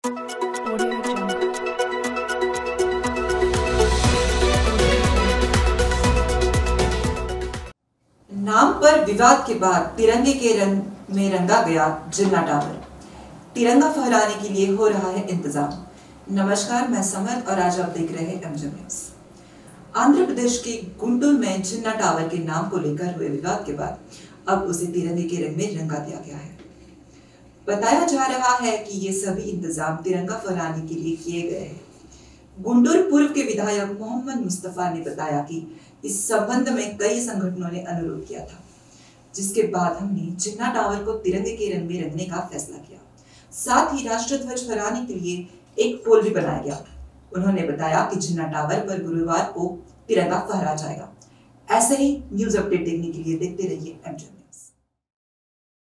Audio Jungle. नाम पर विवाद के बाद तिरंगे के रंग में रंगा गया जिन्ना टावर। तिरंगा फहराने के लिए हो रहा है इंतजाम। नमस्कार, मैं समर और आज आप देख रहे हैं एमजे न्यूज़। आंध्र प्रदेश के गुंटूर में जिन्ना टावर के नाम को लेकर हुए विवाद के बाद अब उसे तिरंगे के रंग में रंगा दिया गया है। बताया जा रहा है कि ये सभी इंतजाम तिरंगा फहराने के लिए किए गए हैं। गुंटूर पूर्व के विधायक मोहम्मद मुस्तफा ने बताया कि इस संबंध में कई संगठनों ने अनुरोध किया था, जिसके बाद हमने जिन्ना टावर को तिरंगे के रंग में रंगने का फैसला किया। साथ ही राष्ट्रध्वज फहराने के लिए एक पोल भी बनाया गया। उन्होंने बताया कि जिन्ना टावर पर गुरुवार को तिरंगा फहराया जाएगा। ऐसे ही न्यूज अपडेट देखने के लिए देखते रहिए एमजे।